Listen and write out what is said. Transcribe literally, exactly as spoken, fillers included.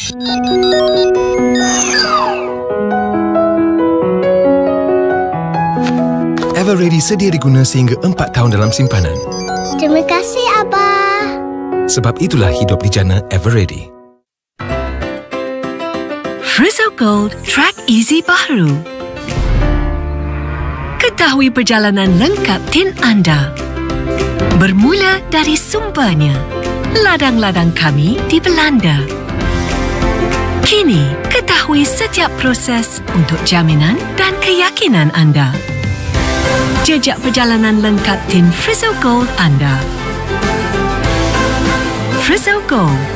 Eveready sedia diguna sehingga empat tahun dalam simpanan. Terima kasih, Abah. Sebab itulah hidup di jana Eveready. Friso Gold Track Easy baru. Ketahui perjalanan lengkap tin anda. Bermula dari sumbernya, ladang-ladang kami di Belanda. Kini, ketahui setiap proses untuk jaminan dan keyakinan anda. Jejak perjalanan lengkap tin Friso Gold anda. Friso Gold.